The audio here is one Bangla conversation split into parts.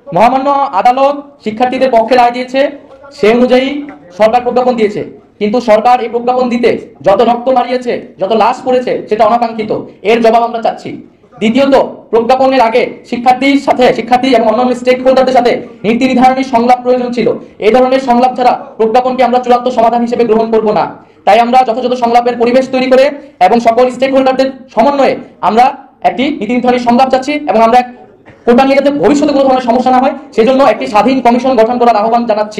মহামান্য আদালত শিক্ষার্থীদের পক্ষে রায় দিয়েছে, সে অনুযায়ী সরকার প্রজ্ঞাপন দিয়েছে। কিন্তু সরকার এই প্রজ্ঞাপন দিতে যত রক্ত মারিয়েছে, যত লাশ পড়েছে, সেটা অনাকাঙ্ক্ষিত। এর জবাব আমরা চাচ্ছি। দ্বিতীয়ত, প্রজ্ঞাপনের আগে শিক্ষার্থী এবং অন্যান্য স্টেক হোল্ডারদের সাথে নীতি নির্ধারণী সংলাপ প্রয়োজন ছিল। এই ধরনের সংলাপ ছাড়া প্রজ্ঞাপনকে আমরা চূড়ান্ত সমাধান হিসেবে গ্রহণ করব না। তাই আমরা যথাযথ সংলাপের পরিবেশ তৈরি করে এবং সকল স্টেক হোল্ডারদের সমন্বয়ে আমরা একটি নীতি নির্ধারণী সংলাপ চাচ্ছি, এবং আমরা কোটা নিয়ে যাতে ভবিষ্যতে কোনো ধরনের সমস্যা না হয় সেজন্য একটি স্বাধীন কমিশন গঠন করার আহ্বান জানাচ্ছি।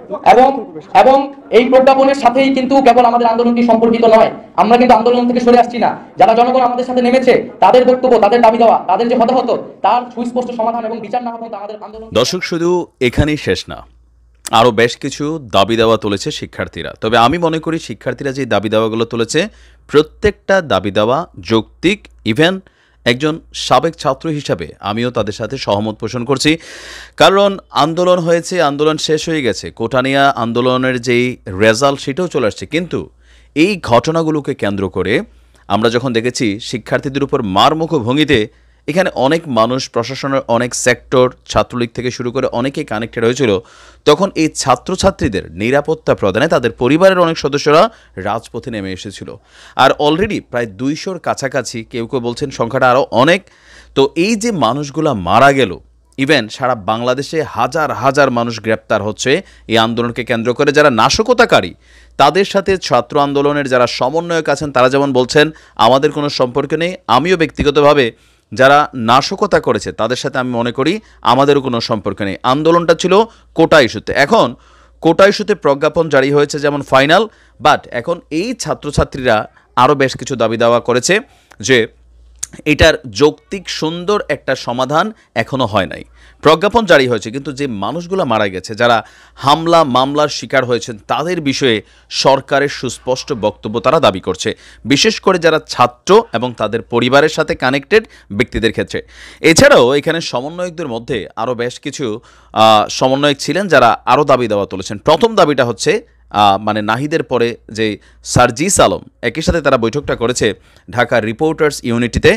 এবং এই প্রজ্ঞাপনের সাথেই কিন্তু কেবল আমাদের আন্দোলনটি সম্পর্কিত নয়। আমরা কিন্তু আন্দোলন থেকে সরে আসছি না। যারা জনগণ আমাদের সাথে নেমেছে, তাদের বক্তব্য, তাদের দাবি দেওয়া, তাদের যে হতাহত, তার সুস্পষ্ট সমাধান এবং বিচার না হওয়া আমাদের আন্দোলন। দর্শক, শুধু এখানেই শেষ না, আরও বেশ কিছু দাবি দেওয়া তুলেছে শিক্ষার্থীরা। তবে আমি মনে করি শিক্ষার্থীরা যে দাবি দেওয়াগুলো তুলেছে, প্রত্যেকটা দাবি দেওয়া যৌক্তিক। ইভেন একজন সাবেক ছাত্র হিসাবে আমিও তাদের সাথে সহমত পোষণ করছি। কারণ আন্দোলন হয়েছে, আন্দোলন শেষ হয়ে গেছে, কোটা নিয়ে আন্দোলনের যেই রেজাল্ট সেটাও চলে আসছে। কিন্তু এই ঘটনাগুলোকে কেন্দ্র করে আমরা যখন দেখেছি শিক্ষার্থীদের উপর মারমুখো ভঙ্গিতে এখানে অনেক মানুষ, প্রশাসনের অনেক সেক্টর, ছাত্রলীগ থেকে শুরু করে অনেকেই কানেক্টেড হয়েছিল, তখন এই ছাত্রছাত্রীদের নিরাপত্তা প্রদানে তাদের পরিবারের অনেক সদস্যরা রাজপথে নেমে এসেছিল। আর অলরেডি প্রায় 200-র কাছাকাছি, কেউ কেউ বলছেন সংখ্যাটা আরও অনেক। তো এই যে মানুষগুলা মারা গেল, ইভেন সারা বাংলাদেশে হাজার হাজার মানুষ গ্রেপ্তার হচ্ছে এই আন্দোলনকে কেন্দ্র করে। যারা নাশকতাকারী, তাদের সাথে ছাত্র আন্দোলনের যারা সমন্বয়ক আছেন, তারা যেমন বলছেন আমাদের কোনো সম্পর্ক নেই, আমিও ব্যক্তিগতভাবে যারা নাশকতা করেছে তাদের সাথে আমি মনে করি আমাদেরও কোনো সম্পর্ক নেই। আন্দোলনটা ছিল কোটা ইস্যুতে। এখন কোটা ইস্যুতে প্রজ্ঞাপন জারি হয়েছে যেমন ফাইনাল, বাট এখন এই ছাত্রছাত্রীরা আরও বেশ কিছু দাবি দাওয়া করেছে যে এটার যৌক্তিক সুন্দর একটা সমাধান এখনও হয় নাই। প্রজ্ঞাপন জারি হয়েছে, কিন্তু যে মানুষগুলো মারা গেছে, যারা হামলা মামলার শিকার হয়েছেন, তাদের বিষয়ে সরকারের সুস্পষ্ট বক্তব্য তারা দাবি করছে, বিশেষ করে যারা ছাত্র এবং তাদের পরিবারের সাথে কানেক্টেড ব্যক্তিদের ক্ষেত্রে। এছাড়াও এখানে সমন্বয়কদের মধ্যে আরও বেশ কিছু সমন্বয়ক ছিলেন যারা আরও দাবি দেওয়া তুলেছেন। প্রথম দাবিটা হচ্ছে মানে নাহিদের পরে যে সার্জিস আলম, একই সাথে তারা বৈঠকটা করেছে ঢাকা রিপোর্টার্স ইউনিটিতে।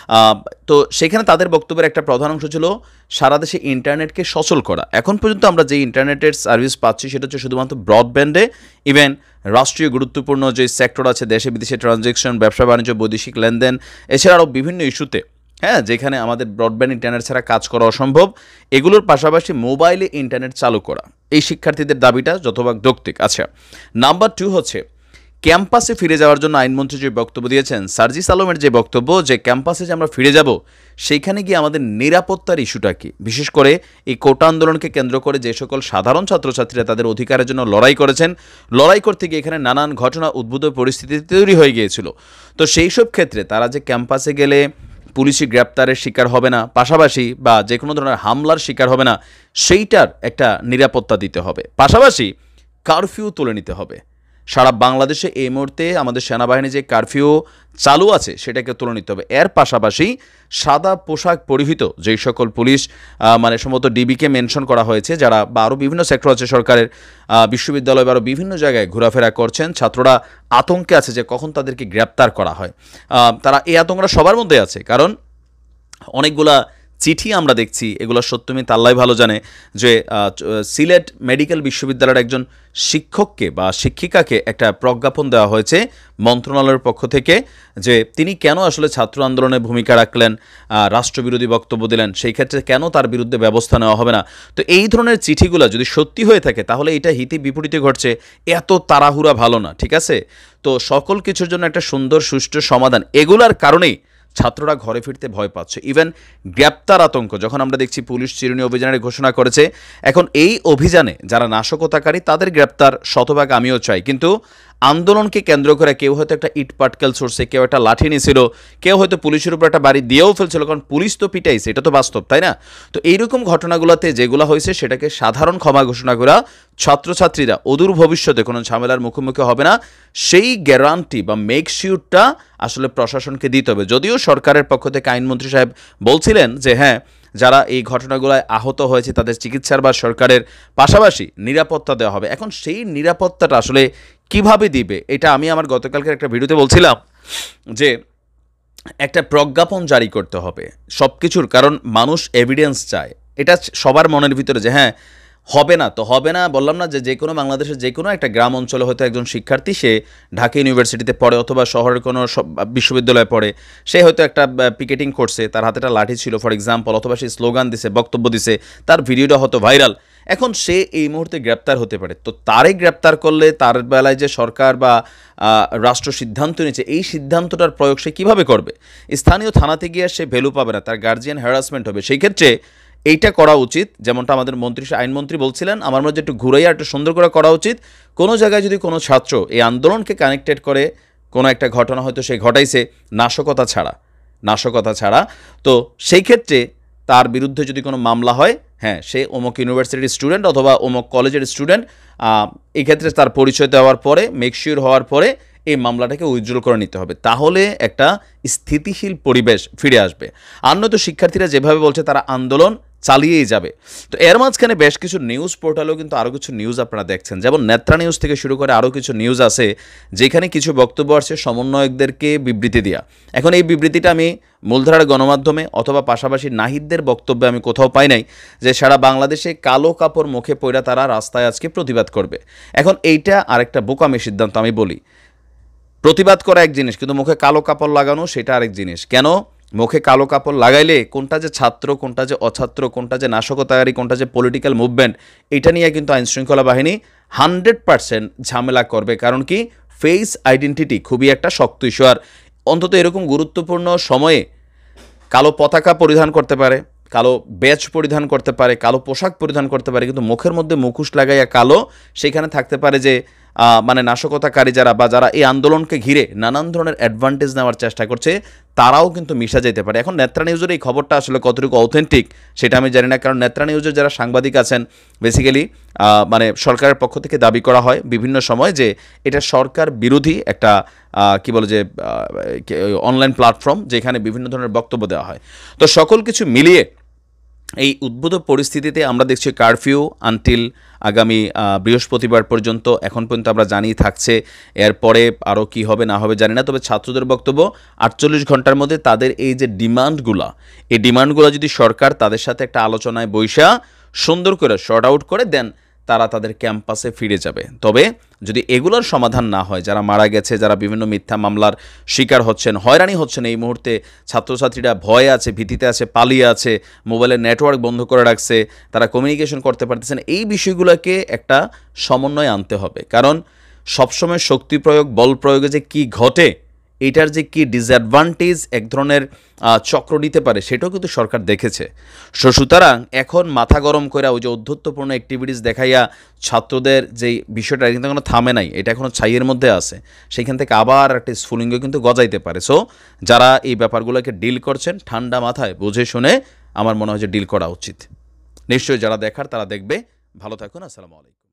তো সেখানে তাদের বক্তব্যের একটা প্রধান অংশ ছিল সারা দেশে ইন্টারনেটকে সচল করা। এখন পর্যন্ত আমরা যে ইন্টারনেটের সার্ভিস পাচ্ছি সেটা হচ্ছে শুধুমাত্র ব্রডব্যান্ডে। ইভেন রাষ্ট্রীয় গুরুত্বপূর্ণ যে সেক্টর আছে, দেশে বিদেশে ট্রানজ্যাকশন, ব্যবসা বাণিজ্য, বৈদেশিক লেনদেন, এছাড়া আরও বিভিন্ন ইস্যুতে, হ্যাঁ, যেখানে আমাদের ব্রডব্যান্ড ইন্টারনেট ছাড়া কাজ করা অসম্ভব, এগুলোর পাশাপাশি মোবাইলে ইন্টারনেট চালু করা, এই শিক্ষার্থীদের দাবিটা যতভাগ যৌক্তিক। আচ্ছা, নাম্বার 2 হচ্ছে ক্যাম্পাসে ফিরে যাওয়ার জন্য আইনমন্ত্রী যে বক্তব্য দিয়েছেন, সার্জিস আলমের যে বক্তব্য যে ক্যাম্পাসে যে আমরা ফিরে যাব, সেইখানে গিয়ে আমাদের নিরাপত্তার ইস্যুটা কি, বিশেষ করে এই কোটা আন্দোলনকে কেন্দ্র করে যে সকল সাধারণ ছাত্রছাত্রীরা তাদের অধিকারের জন্য লড়াই করেছেন, লড়াই করতে গিয়ে এখানে নানান ঘটনা, উদ্ভূত পরিস্থিতি তৈরি হয়ে গিয়েছিল। তো সেই সব ক্ষেত্রে তারা যে ক্যাম্পাসে গেলে পুলিশি গ্রেপ্তারের শিকার হবে না, পাশাপাশি বা যে কোনো ধরনের হামলার শিকার হবে না, সেইটার একটা নিরাপত্তা দিতে হবে। পাশাপাশি কারফিউ তুলে নিতে হবে। সারা বাংলাদেশে এই মুহূর্তে আমাদের সেনাবাহিনী যে কারফিউ চালু আছে সেটাকে তুলে নিতে হবে। এর পাশাপাশি সাদা পোশাক পরিহিত যেই সকল পুলিশ, মানে সম্ভবত ডিবিকে মেনশন করা হয়েছে, যারা বা আরও বিভিন্ন সেক্টর আছে সরকারের, বিশ্ববিদ্যালয় বা আরও বিভিন্ন জায়গায় ঘোরাফেরা করছেন, ছাত্ররা আতঙ্কে আছে যে কখন তাদেরকে গ্রেপ্তার করা হয়। তারা এই আতঙ্কটা সবার মধ্যে আছে, কারণ অনেকগুলা চিঠি আমরা দেখছি, এগুলো সত্যমিত আল্লাহ ভালো জানে, যে সিলেট মেডিকেল বিশ্ববিদ্যালয়ের একজন শিক্ষককে বা শিক্ষিকাকে একটা প্রজ্ঞাপন দেওয়া হয়েছে মন্ত্রণালয়ের পক্ষ থেকে, যে তিনি কেন আসলে ছাত্র আন্দোলনে ভূমিকা রাখলেন, রাষ্ট্রবিরোধী বক্তব্য দিলেন, সেই ক্ষেত্রে কেন তার বিরুদ্ধে ব্যবস্থা নেওয়া হবে না। তো এই ধরনের চিঠিগুলো যদি সত্যি হয়ে থাকে তাহলে এটা হিতে বিপরীতে ঘটছে, এত তাড়াহুড়া ভালো না, ঠিক আছে? তো সকল কিছুর জন্য একটা সুন্দর সুষ্ঠু সমাধান, এগুলার কারণেই ছাত্ররা ঘরে ফিরতে ভয় পাচ্ছে। ইভেন গ্রেপ্তার আতঙ্ক, যখন আমরা দেখছি পুলিশ চিরুনি অভিযানের ঘোষণা করেছে, এখন এই অভিযানে যারা নাশকতাকারী তাদের গ্রেপ্তার শতভাগ আমিও চাই, কিন্তু আন্দোলনকে কেন্দ্র করে কেউ হয়তো একটা ইট পাটকেল ছুড়ছে, কেউ একটা লাঠি নিয়েছিল, কেউ হয়তো পুলিশের উপর একটা বাড়ি দিয়েও ফেলছিল, কারণ পুলিশ তো পিটাইছে, এটা তো বাস্তব, তাই না? তো এইরকম ঘটনাগুলোতে যেগুলো হয়েছে সেটাকে সাধারণ ক্ষমা ঘোষণা করা, ছাত্রছাত্রীরা অদূর ভবিষ্যতে কোনো ঝামেলার মুখোমুখি হবে না, সেই গ্যারান্টি বা মেকশিওরটা আসলে প্রশাসনকে দিতে হবে। যদিও সরকারের পক্ষ থেকে আইনমন্ত্রী সাহেব বলছিলেন যে হ্যাঁ, যারা এই ঘটনাগুলোয় আহত হয়েছে তাদের চিকিৎসার বা সরকারের পাশাপাশি নিরাপত্তা দেওয়া হবে। এখন সেই নিরাপত্তাটা আসলে কিভাবে দিবে, এটা আমি আমার গতকালকের একটা ভিডিওতে বলছিলাম যে একটা প্রজ্ঞাপন জারি করতে হবে সব কিছুর, কারণ মানুষ এভিডেন্স চায়। এটা সবার মনের ভিতরে যে হ্যাঁ হবে না তো হবে না, বললাম না যে কোনো বাংলাদেশের যে কোনো একটা গ্রাম অঞ্চলে হয়তো একজন শিক্ষার্থী সে ঢাকা ইউনিভার্সিটিতে পড়ে অথবা শহরের কোনো বিশ্ববিদ্যালয়ে পড়ে, সে হয়তো একটা পিকেটিং করছে, তার হাতে একটা লাঠি ছিল ফর এক্সাম্পল, অথবা সে স্লোগান দিছে, বক্তব্য দিছে, তার ভিডিওটা হয়তো ভাইরাল, এখন সে এই মুহূর্তে গ্রেপ্তার হতে পারে। তো তারই গ্রেপ্তার করলে তার বেলায় যে সরকার বা রাষ্ট্র সিদ্ধান্ত নিয়েছে এই সিদ্ধান্তটার প্রয়োগ সে কীভাবে করবে? স্থানীয় থানাতে গিয়ে সে ভ্যালু পাবে না, তার গার্জিয়ান হ্যারাসমেন্ট হবে। সেই ক্ষেত্রে এইটা করা উচিত, যেমনটা আমাদের আইনমন্ত্রী বলছিলেন, আমার মধ্যে একটু ঘুরাইয়া একটু সুন্দর করে করা উচিত। কোনো জায়গায় যদি কোনো ছাত্র এই আন্দোলনকে কানেক্টেড করে কোনো একটা ঘটনা হয়তো সে ঘটাইছে নাশকতা ছাড়া, তো সেই ক্ষেত্রে তার বিরুদ্ধে যদি কোনো মামলা হয়, হ্যাঁ সে অমুক ইউনিভার্সিটির স্টুডেন্ট অথবা অমুক কলেজের স্টুডেন্ট, এই ক্ষেত্রে তার পরিচয় দেওয়ার পরে মেকশিওর হওয়ার পরে এই মামলাটাকে উইথড্র করে নিতে হবে, তাহলে একটা স্থিতিশীল পরিবেশ ফিরে আসবে। আর নয়তো শিক্ষার্থীরা যেভাবে বলছে তারা আন্দোলন চালিয়েই যাবে। তো এর মাঝখানে বেশ কিছু নিউজ পোর্টালেও কিন্তু আরও কিছু নিউজ আপনারা দেখছেন, যেমন নেত্রা নিউজ থেকে শুরু করে আরও কিছু নিউজ আছে যেখানে কিছু বক্তব্য আসছে সমন্বয়কদেরকে বিবৃতি দেওয়া। এখন এই বিবৃতিটা আমি মূলধারার গণমাধ্যমে অথবা পাশাপাশি নাহিদদের বক্তব্যে আমি কোথাও পাই নাই যে সারা বাংলাদেশে কালো কাপড় মুখে পইরা তারা রাস্তায় আজকে প্রতিবাদ করবে। এখন এইটা আরেকটা বোকামি সিদ্ধান্ত। আমি বলি প্রতিবাদ করা এক জিনিস, কিন্তু মুখে কালো কাপড় লাগানো সেটা আরেক জিনিস। কেন? মুখে কালো কাপড় লাগাইলে কোনটা যে ছাত্র, কোনটা যে অছাত্র, কোনটা যে নাশকতাকারী, কোনটা যে পলিটিক্যাল মুভমেন্ট, এটা নিয়ে কিন্তু আইনশৃঙ্খলা বাহিনী 100% ঝামেলা করবে। কারণ কি, ফেস আইডেন্টিটি খুবই একটা শক্ত ইস্যু। আর অন্তত এরকম গুরুত্বপূর্ণ সময়ে কালো পতাকা পরিধান করতে পারে, কালো ব্যাজ পরিধান করতে পারে, কালো পোশাক পরিধান করতে পারে, কিন্তু মুখের মধ্যে মুখোশ লাগাইয়া কালো, সেখানে থাকতে পারে যে মানে নাশকতাকারী যারা বা যারা এই আন্দোলনকে ঘিরে নানান ধরনের অ্যাডভান্টেজ নেওয়ার চেষ্টা করছে, তারাও কিন্তু মিশা যেতে পারে। এখন নেত্রা নিউজের এই খবরটা আসলে কতটুকু অথেন্টিক সেটা আমি জানি না, কারণ নেত্রা নিউজের যারা সাংবাদিক আছেন বেসিক্যালি মানে সরকারের পক্ষ থেকে দাবি করা হয় বিভিন্ন সময় যে এটা সরকার বিরোধী একটা কি বলে যে অনলাইন প্ল্যাটফর্ম যেখানে বিভিন্ন ধরনের বক্তব্য দেওয়া হয়। তো সকল কিছু মিলিয়ে এই উদ্ভূত পরিস্থিতিতে আমরা দেখছি কারফিউ আনটিল আগামী বৃহস্পতিবার পর্যন্ত এখন পর্যন্ত আমরা জানিয়ে থাকছে। এরপরে আরও কি হবে না হবে জানি না, তবে ছাত্রদের বক্তব্য 48 ঘন্টার মধ্যে তাদের এই যে ডিমান্ডগুলো, এই ডিমান্ডগুলো যদি সরকার তাদের সাথে একটা আলোচনায় বৈশা সুন্দর করে শর্ট আউট করে দেন, তারা তাদের ক্যাম্পাসে ফিরে যাবে। তবে যদি এগুলোর সমাধান না হয়, যারা মারা গেছে, যারা বিভিন্ন মিথ্যা মামলার শিকার হচ্ছেন, হয়রানি হচ্ছেন, এই মুহূর্তে ছাত্রছাত্রীরা ভয়ে আছে, ভীতিতে আছে, পালিয়ে আছে, মোবাইলের নেটওয়ার্ক বন্ধ করে রাখছে, তারা কমিউনিকেশন করতে পারতেছেন, এই বিষয়গুলোকে একটা সমন্বয় আনতে হবে। কারণ সবসময় শক্তি প্রয়োগ, বল প্রয়োগে যে কী ঘটে, এটার যে কি ডিসঅ্যাডভান্টেজ এক ধরনের চক্র নিতে পারে, সেটাও কিন্তু সরকার দেখেছে। সুতরাং এখন মাথা গরম করে ওই যে অধ্যত্বপূর্ণ অ্যাক্টিভিটিস দেখাইয়া ছাত্রদের যেই বিষয়টা কিন্তু এখনো থামে নাই, এটা এখনও ছাইয়ের মধ্যে আছে, সেইখান থেকে আবার একটা স্ফুলিঙ্গ কিন্তু গজাইতে পারে। সো যারা এই ব্যাপারগুলোকে ডিল করছেন ঠান্ডা মাথায় বুঝে শুনে আমার মনে হয় যে ডিল করা উচিত। নিশ্চয়ই যারা দেখার তারা দেখবে। ভালো থাকুন। আসসালামু আলাইকুম।